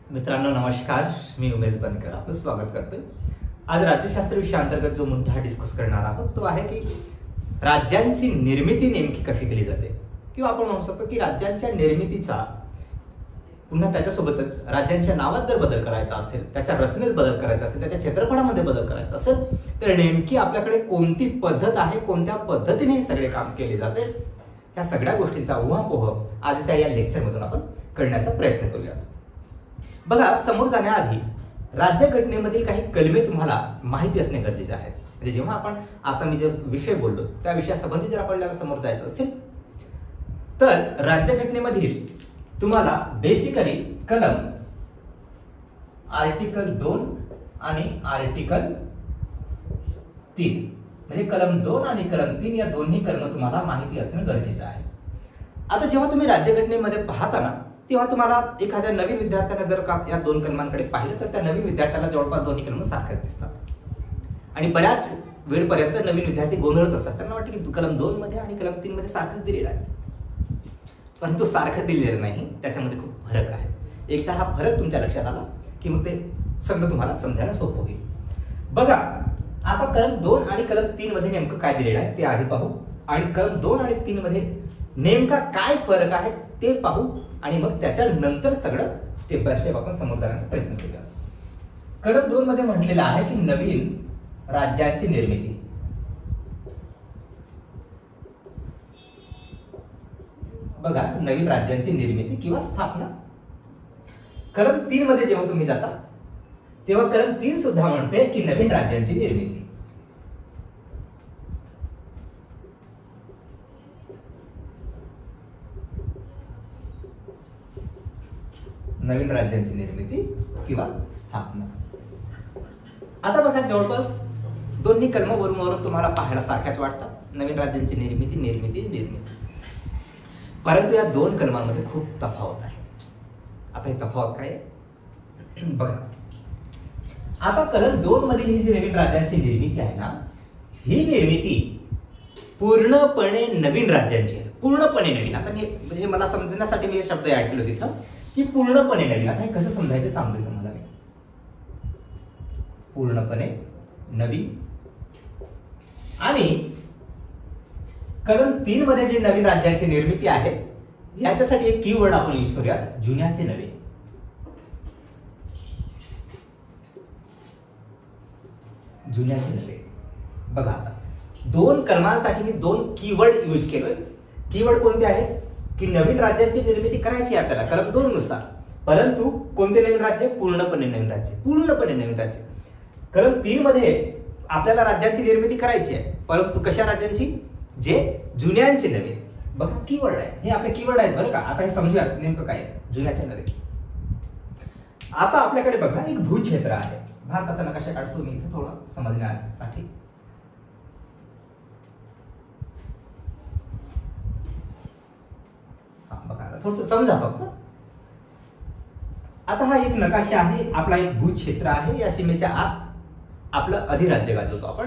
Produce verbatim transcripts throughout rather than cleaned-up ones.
मित्रांनो नमस्कार, मी उमेश बनकर आपलं स्वागत करतोय। आज राज्यशास्त्र विषयाअंतर्गत जो मुद्दा डिस्कस करणार आहोत तो आहे की राज्यांची निर्मिती नेमकी कशी केली जाते, किंवा आपण म्हणू शकतो की राज्यांच्या निर्मितीचा पुन्हा त्याच्यासोबतच राज्यांच्या नावात जर बदल करायचा असेल, त्याच्या रचनेत बदल करायचा असेल, त्याच्या क्षेत्रफळामध्ये बदल करायचा असेल तर नेमकी आपल्याकडे कोणती पद्धत आहे, कोणत्या पद्धतीने हे सगळे काम केले जाते, या सगळ्या गोष्टींचा उहापोह आजच्या या लेक्चरमधून आपण करण्याचा प्रयत्न करूया। बघा, समोर जाण्याआधी राज्यघटनेमधील काही कलमे तुम्हाला माहिती असणे गरजेचे आहे। म्हणजे जेव्हा आपण आता मी जे विषय बोललो त्या विषयासंबंधी जर आपल्याला समोर जायचं असेल तर राज्यघटनेमधील तुम्हाला बेसिकली कलम आर्टिकल दोन आणि आर्टिकल तीन म्हणजे कलम दोन आणि कलम तीन या दोन्ही कलम तुम्हाला माहिती असणं गरजेचं आहे। आता जेव्हा तुम्ही राज्यघटनेमध्ये पाहता ना तेव्हा तुम्हाला एखाद्या नवीन विद्यार्थ्याने जर का या दोन कलमांकडे पाहिलं तर त्या नवीन विद्यार्थ्याला जवळपास दोन्ही कलम सारखेच दिसतात आणि बऱ्याच वेळपर्यंत नवीन विद्यार्थी गोंधळत असतात। त्यांना वाटतं की कलम दोन मध्ये आणि कलम तीन मध्ये सारखंच दिलेलं आहे, परंतु सारखं दिलेलं नाही, त्याच्यामध्ये खूप फरक आहे। एकदा हा फरक तुमच्या लक्षात आला की मग ते सगळं तुम्हाला समजायला सोपं होईल। बघा, आता कलम दोन आणि कलम तीन मध्ये नेमकं काय दिलेलं आहे ते आधी पाहू आणि कलम दोन आणि तीन मध्ये नेमका काय फरक आहे ते पाहू आणि मग त्याच्यानंतर सगळं स्टेप बाय स्टेप आपण समोर जाण्याचा प्रयत्न करूया। कलम दोन मध्ये म्हटलेलं आहे की नवीन राज्याची निर्मिती। बघा, नवीन राज्यांची निर्मिती किंवा स्थापना। कलम तीन मध्ये जेव्हा तुम्ही जाता तेव्हा कलम तीन सुद्धा म्हणते की नवीन राज्यांची निर्मिती। नवीन राज्यांची निर्मिती किंवा स्थापना। आता बघा, जवळपास दोन्ही कलम वरून वरून तुम्हाला पाहायला सारख्याच वाटतात, नवीन राज्यांची निर्मिती निर्मिती निर्मिती, परंतु या दोन कलमांमध्ये खूप तफावत आहे। आता ही तफावत काय आहे बघा, आता कलम दोन मधील ही जी नवीन राज्यांची निर्मिती आहे ना, ही निर्मिती पूर्णपणे नवीन राज्यांची आहे, पूर्णपणे नवीन। आता मी म्हणजे मला समजण्यासाठी मी हे शब्द ऍड केले तिथं की पूर्णपणे नवीन। आता हे कसं समजायचं सांगतोय तुम्हाला मी। पूर्णपणे नवीन आणि कलम तीन मध्ये जी नवीन राज्याची निर्मिती आहे याच्यासाठी एक कीवर्ड आपण यूज करूयात, जुन्याचे नवे। जुन्याचे नवे। बघा, आता दोन कलमांसाठी मी दोन कीवर्ड यूज केलोय। कीवर्ड कोणते आहेत की नवीन राज्याची निर्मिती करायची आहे आपल्याला कलम दोन नुसार, परंतु कोणते नवीन राज्य? पूर्णपणे नवीन राज्य, पूर्णपणे नवीन राज्य। कलम तीन मध्ये आपल्याला राज्यांची निर्मिती करायची आहे, परंतु कशा राज्यांची? जे जुन्यांचे नवे। बघा, कीवर्ड आहे, हे आपले कीवर्ड आहेत बरं का। आता हे समजूया नेमकं काय आहे जुन्याचे नवे। आता आपल्याकडे बघा एक भूक्षेत्र आहे, भारताचा नकाशा काढतो मी इथे थोडं समजण्यासाठी। थोडस समजा फक्त। आता हा एक नकाशा आहे, आपला एक भूक्षेत्र आहे, या सीमेच्या आत आपलं अधिराज्य गाजवतो आपण।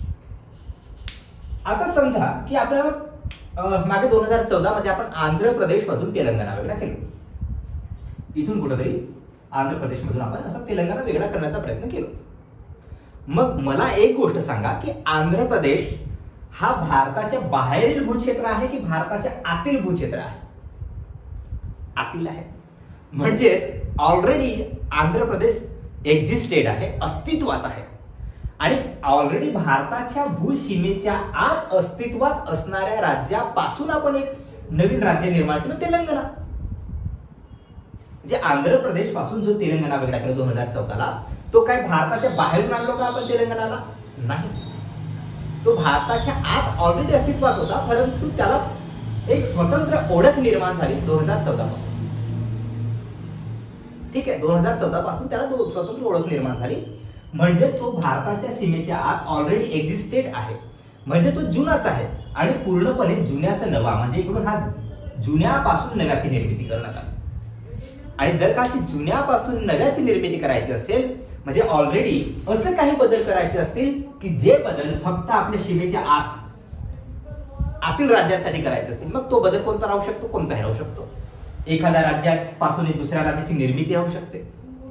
आता समजा की आपल्याला मागे दोन हजार चौदा मध्ये आपण आंध्र प्रदेश मधून तेलंगणा वेगळा केलो, इथून कुठेतरी आंध्र प्रदेश मधून आपण असं तेलंगणा वेगळा करण्याचा प्रयत्न केलो। मग मला एक गोष्ट सांगा की आंध्र प्रदेश हा भारताच्या बाहेरील भूक्षेत्र आहे की भारताच्या आतील भूक्षेत्र आहे? आतील आहे, म्हणजेच ऑलरेडी आंध्र प्रदेश एक्झिस्टेड आहे, अस्तित्वात आहे आणि ऑलरेडी भारताच्या भूसीमेच्या आत अस्तित्वात असणाऱ्या राज्यापासून आपण एक नवीन राज्य निर्माण केलं, तेलंगणा। म्हणजे आंध्र प्रदेश पासून जो तेलंगणा वेगळा केला दोन हजार चौदा ला, तो काय भारताच्या बाहेरून आणलो का आपण तेलंगणाला? नाही, तो भारताच्या आत ऑलरेडी अस्तित्वात होता, परंतु त्याला एक स्वतंत्र ओळख निर्माण झाली दोन हजार चौदा पासून। ठीक आहे, दोन हजार चौदा पासून त्याला स्वतंत्र ओळख निर्माण झाली, म्हणजे तो भारताच्या सीमेच्या आत ऑलरेडी एक्झिस्टेड आहे, म्हणजे तो जुनाच आहे आणि पूर्णपणे जुन्याचं नवा, म्हणजे इकडून हा जुन्यापासून नव्याची निर्मिती करण्यात आली। आणि जर का अशी जुन्यापासून नव्याची निर्मिती करायची असेल म्हणजे ऑलरेडी असं काही बदल करायचे असतील की जे बदल फक्त आपल्या सीमेच्या आत आतील राज्यांसाठी करायचे असतील, मग तो बदल कोणता राहू शकतो? कोणताही राहू शकतो। एखाद्या राज्यापासून दुसऱ्या राज्याची निर्मिती होऊ शकते,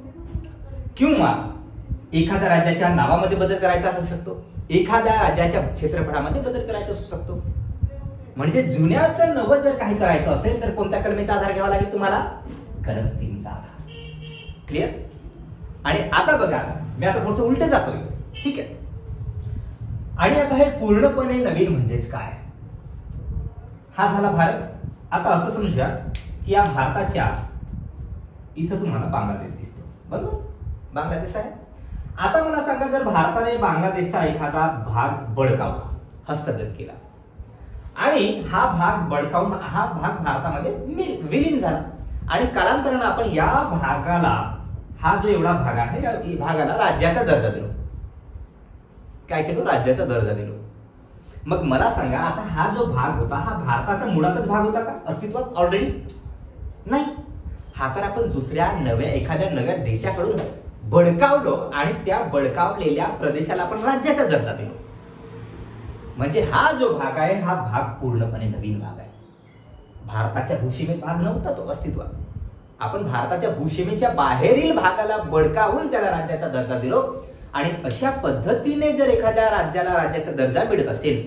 किंवा एखाद्या राज्याच्या नावामध्ये बदल करायचा असू शकतो, एखाद्या राज्याच्या क्षेत्रफळामध्ये बदल करायचा असू शकतो. म्हणजे जुन्याचं नवं जर काही करायचं असेल तर कोणत्या कलमेचा आधार घ्यावा लागेल तुम्हाला? कलम तीनचा आधार. क्लिअर? आणि आता बघा, मी आता थोडस उलट जातोय, ठीक आहे. आणि आता हे पूर्णपणे नवीन म्हणजेच काय? हा झाला भारत. आता असं समजूया की या भारताच्या इथं तुम्हाला बांगलादेश दिसतो, बरोबर? बांगलादेश आहे. आता मला सांगा, जर भारताने बांगलादेशचा एखादा भाग बळकावला, हस्तगत केला आणि हा भाग बळकावून हा भाग भारतामध्ये विलीन झाला आणि कालांतराने आपण या भागाला, हा जो एवढा भाग आहे या भागाला राज्याचा दर्जा दिलो. काय केलं? राज्याचा दर्जा दिलो. मग मला सांगा, आता हा जो भाग होता हा भारताचा मुळातच भाग होता का अस्तित्वात ऑलरेडी? नाही. हा तर आपण दुसऱ्या नव्या एखाद्या नव्या देशाकडून बळकावलो आणि त्या बळकावलेल्या प्रदेशाला आपण राज्याचा दर्जा दिलो. म्हणजे हा जो भाग आहे हा भाग पूर्णपणे नवीन भाग आहे. भारताच्या भूसीमेत भाग नव्हता तो अस्तित्वात. आपण भारताच्या भूसीमेच्या बाहेरील भागाला बळकावून त्याला राज्याचा दर्जा दिलो. आणि अशा पद्धतीने जर एखाद्या राज्याला राज्याचा दर्जा मिळत असेल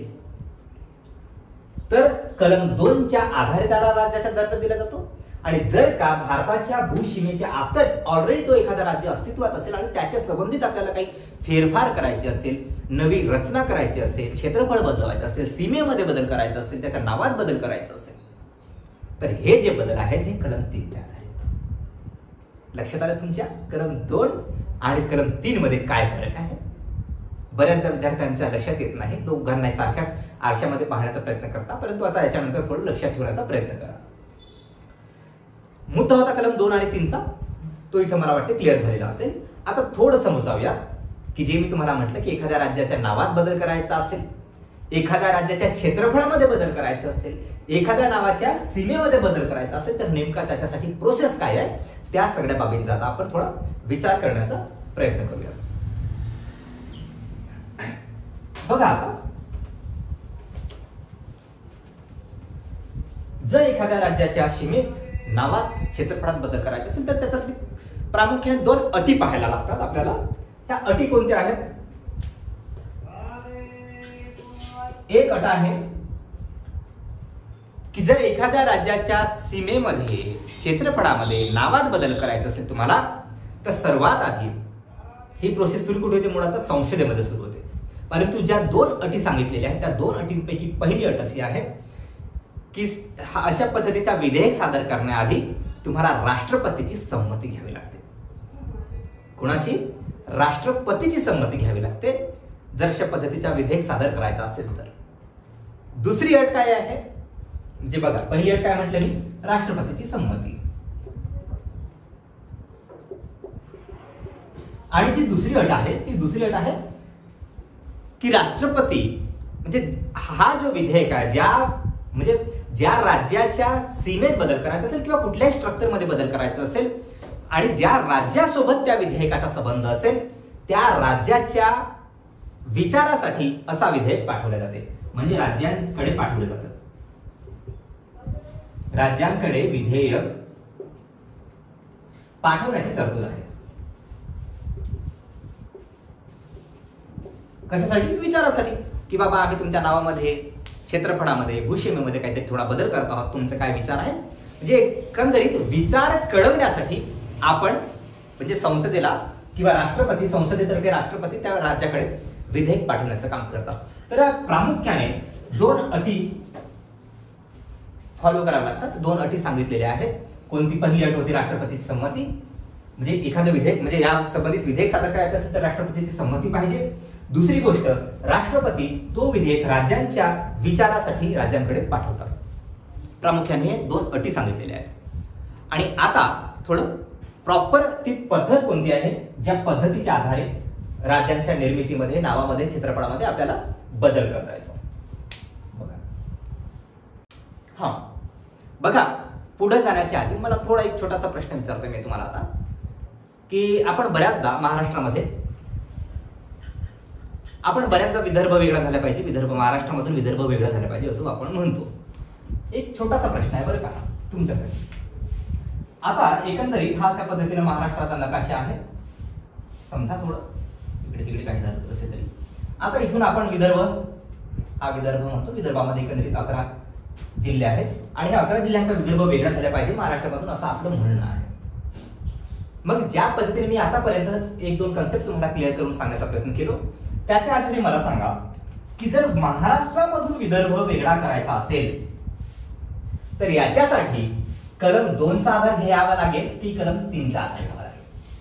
तर कलम दोनच्या आधारे त्याला राज्याचा दर्जा दिला जातो. आणि जर का भारताच्या भूसीमेच्या आतच ऑलरेडी तो एखादा राज्य अस्तित्वात असेल आणि त्याच्या संबंधित आपल्याला काही फेरफार करायचे असेल, नवी रचना करायची असेल, क्षेत्रफळ बदलवायचं असेल, सीमेमध्ये बदल करायचा असेल, त्याच्या नावात बदल करायचा असेल, तर हे जे बदल आहेत हे कलम तीनच्या आधारे. लक्षात आलं तुमच्या? कलम दोन आणि कलम तीन मध्ये काय फरक आहे? बऱ्याचदा विद्यार्थ्यांच्या लक्षात येत नाही. दोघांना सारख्याच आरशामध्ये पाहण्याचा प्रयत्न करता, परंतु आता याच्यानंतर थोडं लक्षात ठेवण्याचा प्रयत्न करा. मुद्दा होता कलम दोन आणि तीनचा, तो इथं मला वाटते क्लिअर झालेला असेल. आता थोडं समजावूया की जे मी तुम्हाला म्हटलं की एखाद्या राज्याच्या नावात बदल करायचा असेल, एखाद्या राज्याच्या क्षेत्रफळामध्ये बदल करायचा असेल, एखाद्या नावाच्या सीमेमध्ये बदल करायचा असेल तर नेमका त्याच्यासाठी प्रोसेस काय आहे, त्या सगळ्या बाबींचा आता आपण थोडा विचार करण्याचा प्रयत्न करूया. बघा, आता जर एखाद्या राज्याच्या सीमेत, नावात, क्षेत्रफळात बदल करायचे असेल तर त्याच्यासाठी प्रामुख्याने दोन अटी पाहायला लागतात आपल्याला. त्या अटी कोणत्या आहेत? एक अट आहे की जर एखाद्या राज्याच्या सीमेमध्ये, क्षेत्रफळामध्ये, नावात बदल करायचा असेल तुम्हाला, तर सर्वात आधी ही प्रोसेस सुरू कुठे होते? मुळात संसदेमध्ये सुरू होते. परंतु ज्या दोन अटी सांगितलेल्या आहेत त्या दोन अटींपैकी पहिली अट अशी आहे की अशा पद्धतीचा विधेयक सादर करण्याआधी तुम्हाला राष्ट्रपतीची संमती घ्यावी लागते. कोणाची? राष्ट्रपतीची संमती घ्यावी लागते जर अशा पद्धतीचा विधेयक सादर करायचा असेल तर. दुसरी अट काय आहे? म्हणजे बघा, पहिली अट काय म्हटलं मी? राष्ट्रपतीची संमती. आणि जी दुसरी अट आहे ती दुसरी अट आहे की राष्ट्रपती म्हणजे हा जो विधेयक आहे, ज्या म्हणजे ज्या राज्याच्या सीमेत बदल करायचा असेल किंवा कुठल्याही स्ट्रक्चरमध्ये बदल करायचा असेल आणि ज्या राज्यासोबत त्या विधेयकाचा संबंध असेल त्या राज्याच्या विचारासाठी असा विधेयक पाठवले जाते. म्हणजे राज्यांकडे पाठवले जातं. राज्यांकडे विधेयक पाठवण्याची तरतूद आहे. कशासाठी? विचारासाठी. की बाबा आम्ही तुमच्या नावामध्ये, क्षेत्रफळामध्ये, भूसीमेमध्ये काहीतरी थोडा बदल करत आहोत, तुमचा काय विचार आहे? म्हणजे एकंदरीत विचार कळवण्यासाठी आपण म्हणजे संसदेला किंवा राष्ट्रपती, संसदेतर्फे राष्ट्रपती त्या राज्याकडे विधेयक पाठवण्याचं काम करतात. तर प्रामुख्याने दोन अटी फॉलो कराव्या लागतात. दोन अटी सांगितलेल्या आहेत. कोणती? पहिली अट होती राष्ट्रपतीची संमती. म्हणजे एखादं विधेयक म्हणजे या संबंधित विधेयक सादर करायचं असेल तर राष्ट्रपतीची संमती पाहिजे. दुसरी गोष्ट, राष्ट्रपती तो विधेयक राज्यांच्या विचारासाठी राज्यांकडे पाठवतात. प्रामुख्याने दोन अटी सांगितलेल्या आहेत. आणि आता थोडं प्रॉपर ती पद्धत कोणती आहे ज्या पद्धतीच्या आधारे राज्यांच्या निर्मितीमध्ये, नावामध्ये, क्षेत्रफळामध्ये आपल्याला बदल करता येतो. बघा, हा बघा, पुढे जाण्याच्या आधी मला थोडा एक छोटासा प्रश्न विचारतोय मी तुम्हाला आता, की आपण बऱ्याचदा महाराष्ट्रामध्ये आपण बऱ्याचदा विदर्भ वेगळा झाला पाहिजे, विदर्भ महाराष्ट्रामधून विदर्भ वेगळा झाला पाहिजे असं आपण म्हणतो. एक छोटासा प्रश्न आहे बरं का तुमच्यासाठी. आता एकंदरीत हा अशा पद्धतीने महाराष्ट्राचा नकाशा आहे. समजा थोडं इकडे तिकडे काही झालं असेल तरी. आता इथून आपण विदर्भ, हा विदर्भ म्हणतो, विदर्भामध्ये एकंदरीत अकरा जिल्हे आहेत आणि ह्या अकरा जिल्ह्यांचा विदर्भ वेगळा झाला पाहिजे महाराष्ट्रामधून, असं आपलं म्हणणं आहे. मग ज्या पद्धतीने मी आतापर्यंत एक दोन कन्सेप्ट तुम्हाला क्लिअर करून सांगण्याचा प्रयत्न केलो, त्याच्या आधारे मला सांगा की जर महाराष्ट्रामधून विदर्भ वेगळा करायचा असेल तर याच्यासाठी कलम दोनचा आधार घ्यावा लागेल की कलम तीनचा आधार घ्यावा लागेल?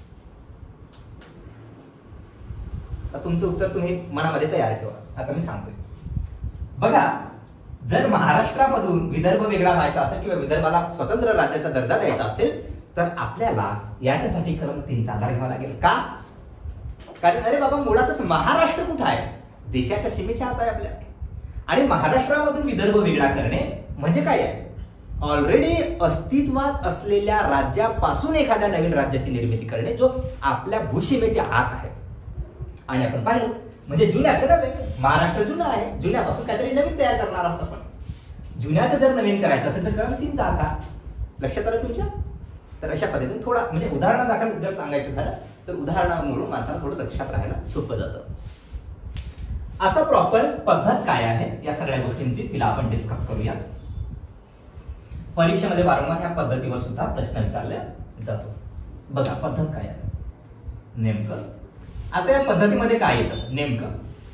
तर तुमचं उत्तर तुम्ही मनामध्ये तयार ठेवा. आता मी सांगतोय बघा, जर महाराष्ट्रामधून विदर्भ वेगळा व्हायचा असेल किंवा विदर्भाला स्वतंत्र राज्याचा दर्जा द्यायचा असेल तर आपल्याला याच्यासाठी कलम तीनचा आधार घ्यावा लागेल. का? कारण अरे बाबा, मुळातच महाराष्ट्र कुठं आहे? देशाच्या सीमेच्या आत आहे आपल्या. आणि महाराष्ट्रामधून विदर्भ वेगळा करणे म्हणजे काय आहे? ऑलरेडी अस्तित्वात असलेल्या राज्यापासून एखाद्या नवीन राज्याची निर्मिती करणे, जो आपल्या भूसीमेच्या आत आहे. आणि आपण पाहिलं म्हणजे जुन्याचं नव्हे, महाराष्ट्र जुना आहे, जुन्यापासून काहीतरी नवीन तयार करणार आहोत आपण. जुन्याचं जर नवीन करायचं असेल तर कलम तीनचा आधार. लक्षात आलं तुमच्या? तर अशा पद्धतीने थोडा म्हणजे उदाहरणादाखल जर सांगायचं झालं तर उदाहरणावरून माणसाला थोडं लक्षात राहायला सोपं जातं. आता प्रॉपर पद्धत काय आहे या सगळ्या गोष्टींची तिला आपण डिस्कस करूया. परीक्षेमध्ये वारंवार ह्या पद्धतीवर सुद्धा प्रश्न विचारला जातो. बघा पद्धत काय आहे नेमकं. आता या पद्धतीमध्ये काय येतं नेमकं?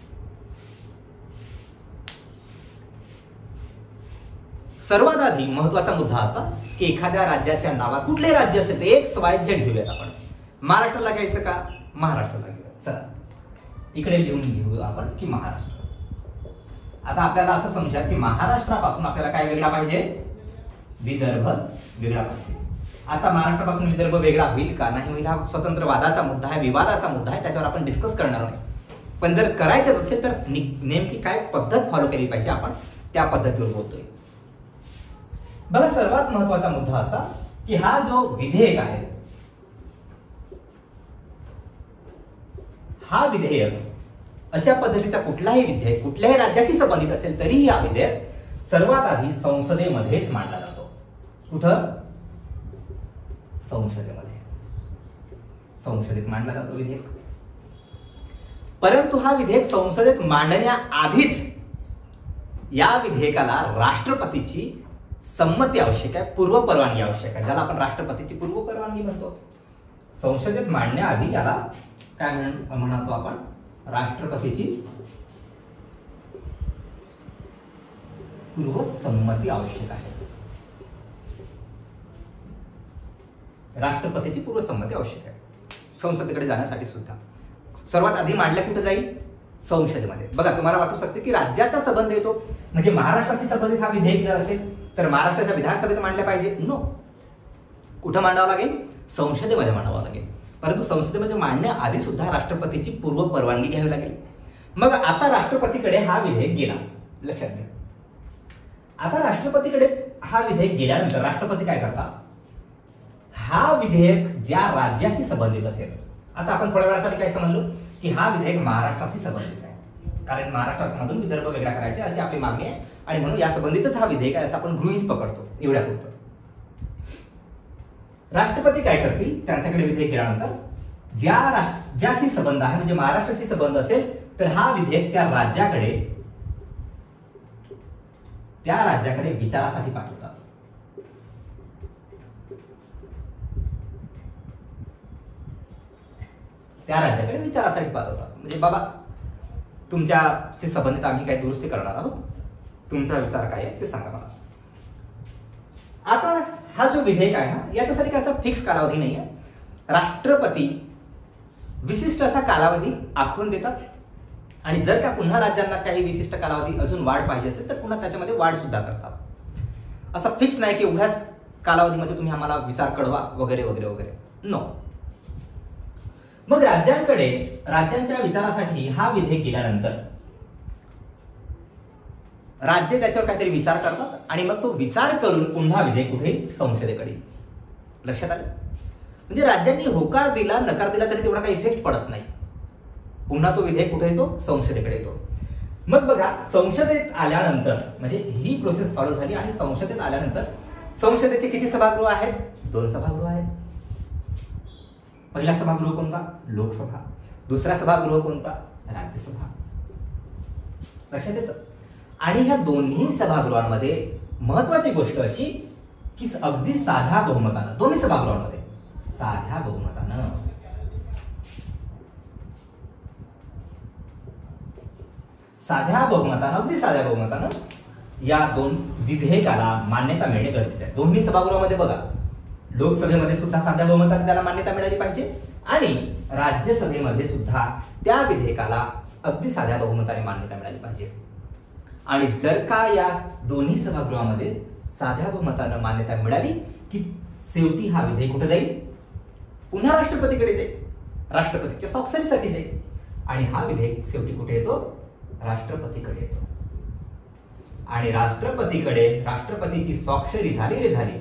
सर्वात आधी महत्वाचा मुद्दा असा की एखाद्या राज्याच्या नावा, कुठले राज्य असेल ते एक्स वाय झेड घेऊयात आपण. महाराष्ट्राला घ्यायचं का? महाराष्ट्राला घेऊया. चला इकडे लिहून घेऊ आपण की महाराष्ट्र. आता आपल्याला असं समजा की महाराष्ट्रापासून आपल्याला काय वेगळा पाहिजे? विदर्भ वेगळा पाहिजे. आता महाराष्ट्रापासून विदर्भ वेगळा होईल का नाही होईल हा स्वतंत्र वादाचा मुद्दा आहे, विवादाचा मुद्दा आहे, त्याच्यावर आपण डिस्कस करणार नाही. पण जर करायचं असेल तर नेमकी काय पद्धत फॉलो केली पाहिजे आपण त्या पद्धतीवर बोलतोय. बघा सर्वात महत्वाचा मुद्दा असा की हा जो विधेयक आहे, हा विधेयक अशा पद्धतीचा कुठलाही विधेयक कुठल्याही राज्याशी संबंधित असेल तरीही हा विधेयक सर्वात आधी संसदेमध्येच मांडला जातो. कुठं? संसदेमध्ये. संसदेत मांडला जातो विधेयक. परंतु हा विधेयक संसदेत मांडण्याआधीच या विधेयकाला राष्ट्रपतीची संमती आवश्यक आहे, पूर्व परवानगी आवश्यक आहे, ज्याला आपण राष्ट्रपतीची पूर्व परवानगी म्हणतो. संसदेत मांडण्याआधी याला काय म्हणतो आपण? राष्ट्रपतीची पूर्व संमती आवश्यक आहे. राष्ट्रपतीची पूर्व संमती आवश्यक आहे संसदेकडे जाण्यासाठी सुद्धा. सर्वात आधी मांडल्या कुठे जाईल? संसदेमध्ये. बघा तुम्हाला वाटू शकते की राज्याचा संबंध येतो म्हणजे महाराष्ट्राशी संबंधित हा विधेयक जर असेल तर महाराष्ट्राच्या विधानसभेत मांडल्या पाहिजे. नो, कुठं मांडावं लागेल? संसदेमध्ये मांडावं लागेल. परंतु संसदेमध्ये मांडण्याआधी सुद्धा राष्ट्रपतीची पूर्व परवानगी घ्यावी लागेल. मग आता राष्ट्रपतीकडे हा विधेयक गेला. लक्षात घ्या, आता राष्ट्रपतीकडे हा विधेयक गेल्यानंतर राष्ट्रपती काय करतात? हा विधेयक ज्या राज्याशी संबंधित असेल, आता आपण थोड्या वेळासाठी काय समजलो की हा विधेयक महाराष्ट्राशी संबंधित आहे कारण महाराष्ट्रामधून विदर्भ वेगळा करायचे अशी आपली मागणी आहे आणि म्हणून या संबंधितच हा विधेयक आहे असं आपण गृहीत पकडतो. एवढ्या पुरतं राष्ट्रपती काय करतील? त्यांच्याकडे विधेयक गेल्यानंतर ज्या ज्याशी संबंध आहे म्हणजे महाराष्ट्राशी संबंध असेल तर हा विधेयक त्या राज्याकडे त्या राज्याकडे विचारासाठी पाठवतात. त्या राज्याकडे विचारासाठी पाठवतात म्हणजे बाबा तुमच्याशी संबंधित आम्ही काही दुरुस्ती करणार आहोत, तुमचा विचार काय आहे ते सांगा मला. आता हा जो विधेयक आहे ना याच्यासाठी काय असा फिक्स कालावधी नाही आहे. राष्ट्रपती विशिष्ट असा कालावधी आखून देतात आणि जर का पुन्हा राज्यांना काही विशिष्ट कालावधी अजून वाढ पाहिजे असेल तर पुन्हा त्याच्यामध्ये वाढ सुद्धा करतात. असं फिक्स नाही की एवढ्याच कालावधीमध्ये तुम्ही आम्हाला विचार कळवा वगैरे वगैरे वगैरे. नो. मग राज्यांकडे राज्यांच्या विचारासाठी हा विधेयक गेल्यानंतर राज्य त्याच्यावर काहीतरी विचार करतात आणि मग तो विचार करून पुन्हा विधेयक कुठे? संसदेकडे. लक्षात आलं? म्हणजे राज्यांनी होकार दिला नकार दिला तरी तेवढा काही इफेक्ट पडत नाही. पुन्हा तो विधेयक कुठे येतो? संसदेकडे येतो. मग बघा संसदेत आल्यानंतर म्हणजे ही प्रोसेस फॉलो झाली आणि संसदेत आल्यानंतर संसदेचे किती सभागृह आहेत? दोन सभागृह आहेत. पहिला सभागृह कोणता? लोकसभा. दुसरा सभागृह कोणता? राज्यसभा. लक्षात येतं? आणि ह्या दोन्ही सभागृहांमध्ये महत्वाची गोष्ट अशी की अगदी साध्या बहुमतानं, दोन्ही सभागृहांमध्ये साध्या बहुमतानं साध्या बहुमतानं अगदी साध्या बहुमतानं या दोन विधेयकाला मान्यता मिळणे गरजेचे आहे. दोन्ही सभागृहामध्ये बघा, लोकसभेमध्ये सुद्धा साध्या बहुमताने त्याला मान्यता मिळाली पाहिजे आणि राज्यसभेमध्ये सुद्धा त्या विधेयकाला अगदी साध्या बहुमताने मान्यता मिळाली पाहिजे. आणि जर का या दोन्ही सभागृहामध्ये साध्या बहुमतानं मान्यता मिळाली की शेवटी हा विधेयक कुठे जाईल? पुन्हा राष्ट्रपतीकडे जाईल, राष्ट्रपतीच्या स्वाक्षरीसाठी जाईल आणि हा विधेयक शेवटी कुठे येतो? राष्ट्रपतीकडे येतो. आणि राष्ट्रपतीकडे राष्ट्रपतीची स्वाक्षरी झाली रे झाली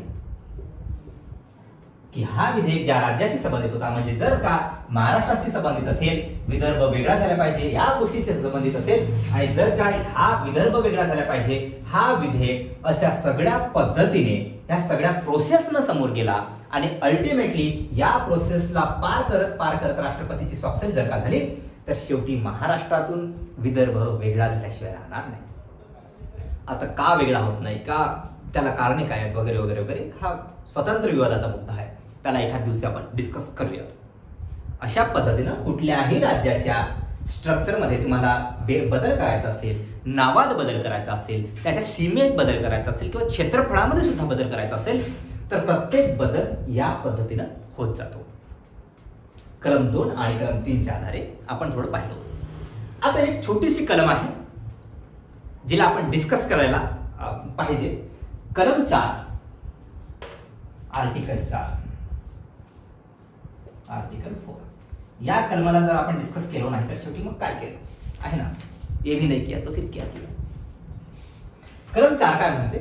की हा विधेयक ज्या राज्याशी संबंधित होता, म्हणजे जर का महाराष्ट्राशी संबंधित असेल, विदर्भ वेगळा झाला पाहिजे या गोष्टीशी संबंधित असेल, आणि जर का हा विदर्भ वेगळा झाला पाहिजे हा विधेयक अशा सगळ्या पद्धतीने या सगळ्या प्रोसेसनं समोर गेला आणि अल्टिमेटली या प्रोसेसला पार करत पार करत राष्ट्रपतीची स्वाक्षरी जर का झाली तर शेवटी महाराष्ट्रातून विदर्भ वेगळा झाल्याशिवाय राहणार नाही. आता का वेगळा होत नाही, का त्याला कारणे काय आहेत वगैरे वगैरे वगैरे हा स्वतंत्र विवादाचा मुद्दा आहे, त्याला एखाद दिवशी आपण डिस्कस करूयात. अशा पद्धतीनं कुठल्याही राज्याच्या स्ट्रक्चरमध्ये तुम्हाला बदल करायचा असेल, नावात बदल करायचा असेल, त्याच्या सीमेत बदल करायचा असेल किंवा क्षेत्रफळामध्ये सुद्धा बदल करायचा असेल तर प्रत्येक बदल या पद्धतीनं होत जातो. कलम दोन आणि कलम तीनच्या आधारे आपण थोडं पाहिलं. आता एक छोटीशी कलम आहे जिला आपण डिस्कस करायला पाहिजे. कलम चार, आर्टिकल चार, आर्टिकल फोर. या कलमाला जर आपण डिस्कस केलो नाही तर शेवटी मग काय केलं आहे ना, ये भी नाही किया तो फिर क्या किया. कलम चार काय म्हणते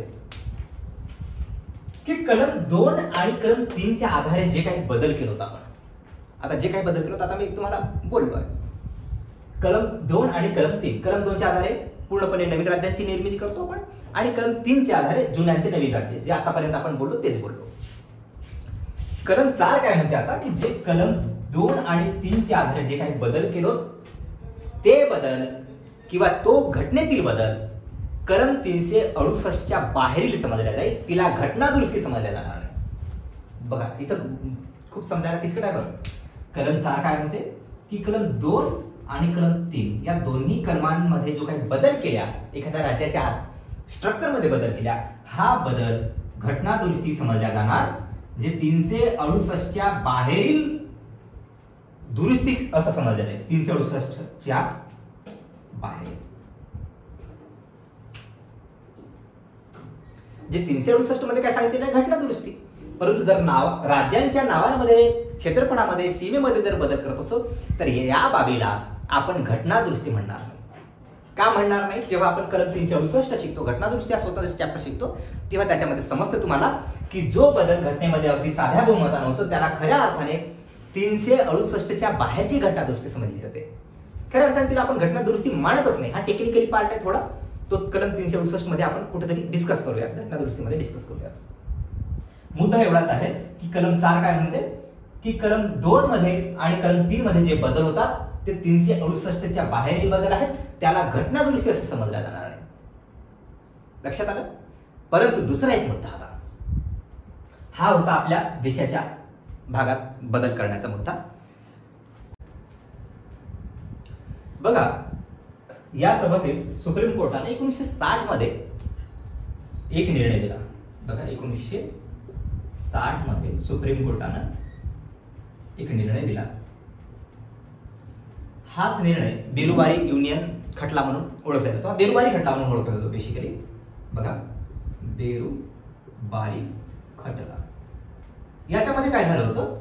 की कलम दोन आणि कलम तीनच्या आधारे जे काही बदल केलं होतं आपण, आता जे काही बदल केलं होतं आता मी तुम्हाला बोललो आहे. कलम दोन आणि कलम तीन, कलम दोनच्या आधारे पूर्णपणे नवीन राज्यांची निर्मिती करतो आपण आणि कलम तीनच्या आधारे जुन्यांचे नवीन राज्य, जे आतापर्यंत आपण बोललो तेच बोललो. कलम चार काय म्हणते आता की जे कलम दोन आणि तीनच्या आधारे जे काही बदल केलो ते बदल किंवा तो घटनेतील बदल कलम तीनशे अडुसष्टच्या बाहेरील समजल्या जाईल, तिला घटना दुरुस्ती समजल्या जाणार नाही. बघा इथं खूप समजायला किचकट आहे. बरं, कलम चार काय म्हणते की कलम दोन आणि कलम तीन या दोन्ही कलमांमध्ये जो काही बदल केल्या, एखाद्या राज्याच्या स्ट्रक्चरमध्ये बदल केल्या, हा बदल घटना दुरुस्ती समजल्या जाणार, जे तीनशे अडुसष्टच्या बाहेरील दुरुस्ती असं समजलं जाईल. तीनशे अडुसष्टच्या बाहेर जे तीनशे अडुसष्ट मध्ये काय सांगितलेलं आहे? घटना दुरुस्ती. परंतु जर नाव राज्यांच्या नावांमध्ये, क्षेत्रफळामध्ये, सीमेमध्ये जर बदल करत असो तर या बाबीला आपण घटना दुरुस्ती म्हणणार नाही. का म्हणणार नाही? जेव्हा आपण कलम तीनशे अडुसष्ट शिकतो, घटना दुरुस्ती हा स्वतःचा चॅप्टर शिकतो, तेव्हा त्याच्यामध्ये समजतं तुम्हाला की जो बदल घटनेमध्ये अगदी साध्या बहुमतानं होतो त्याला खऱ्या अर्थाने तीनशे अडुसष्टच्या बाहेरची घटना दुरुस्ती समजली जाते. खऱ्या अर्थाने तिला आपण घटना दुरुस्ती मानतच नाही. हा टेक्निकली पार्ट आहे थोडा, तो कलम तीनशे अडुसष्ट मध्ये आपण कुठेतरी डिस्कस करूयात, घटना दुरुस्तीमध्ये डिस्कस करूयात. मुद्दा एवढाच आहे की कलम चार काय म्हणते की कलम दोन मध्ये आणि कलम तीन मध्ये जे बदल होतात ते तीनशे अडुसष्टच्या बाहेरील बदल आहेत, त्याला घटना दुरुस्ती असं समजल्या जाणार नाही. लक्षात आलं? परंतु दुसरा एक मुद्दा होता, हा होता आपल्या देशाच्या भागात बदल करण्याचा मुद्दा. बघा, या संबंधित सुप्रीम कोर्टाने एकोणीसशे साठ मध्ये एक निर्णय दिला. बघा, एकोणीसशे साठ मध्ये सुप्रीम कोर्टानं एक निर्णय दिला. हाच निर्णय बेरुबारी युनियन खटला म्हणून ओळखला जातो. बेरुबारी खटला म्हणून ओळखला जातो बेसिकली. बघा, बेरुबारी खटला. याच्यामध्ये काय झालं होतं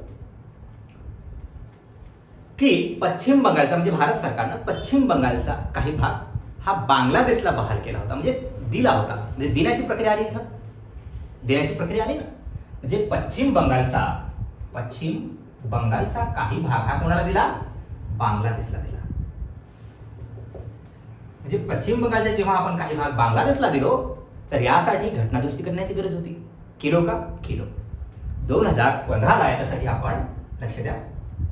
की पश्चिम बंगालचा, म्हणजे भारत सरकारनं पश्चिम बंगालचा काही भाग हा बांगलादेशला बहाल केला होता, म्हणजे दिला होता. म्हणजे देण्याची प्रक्रिया आली, इथं देण्याची प्रक्रिया आली ना. म्हणजे पश्चिम बंगालचा पश्चिम बंगालचा काही भाग हा कोणाला दिला? बांगलादेशला दिला. म्हणजे पश्चिम बंगालचा जेव्हा आपण काही भाग बांगलादेशला दिलो तर यासाठी घटना दुरुस्ती करण्याची गरज होती. केलो का? केलो. दोन हजार पंधराला याच्यासाठी आपण, लक्ष द्या,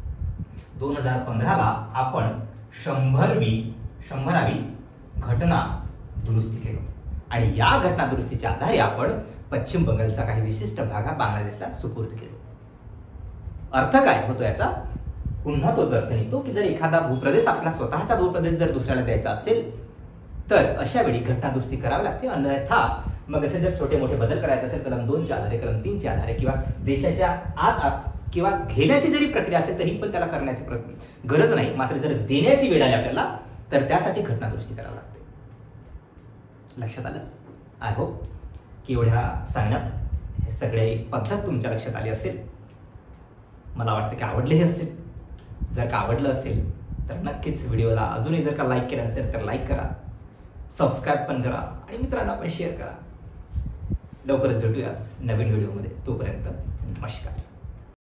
दोन हजार पंधराला आपण शंभरवी शंभरावी घटना दुरुस्ती केली आणि या घटना दुरुस्तीच्या आधारे आपण पश्चिम बंगालचा काही विशिष्ट भाग हा बांगलादेशला सुपूर्द केला. अर्थ काय होतो याचा? पुन्हा तोच अर्थ निघतो की जर एखादा भूप्रदेश आपला स्वतःचा भूप्रदेश जर दुसऱ्याला द्यायचा असेल तर अशा वेळी घटना दुरुस्ती करावी लागते. अन्यथा मग असे जर छोटे मोठे बदल करायचे असेल कलम दोनच्या आधारे, कलम तीनच्या आधारे किंवा देशाच्या आत आत किंवा घेण्याची जरी प्रक्रिया असेल तरी पण त्याला करण्याची गरज नाही. मात्र जर देण्याची वेळ आली आपल्याला तर त्यासाठी घटना दुरुस्ती करावी लागते. लक्षात आलं? आय होप की एवढ्या सांगण्यात हे सगळे पद्धत तुमच्या लक्षात आली असेल. मला वाटतं की आवडलेही असेल. जर का आवडलं असेल तर नक्कीच व्हिडिओला अजूनही जर का लाईक केलं असेल तर लाईक करा, सबस्क्राईब पण करा आणि मित्रांना पण शेअर करा. लवकरच भेटूया नवीन व्हिडिओमध्ये. तोपर्यंत नमस्कार.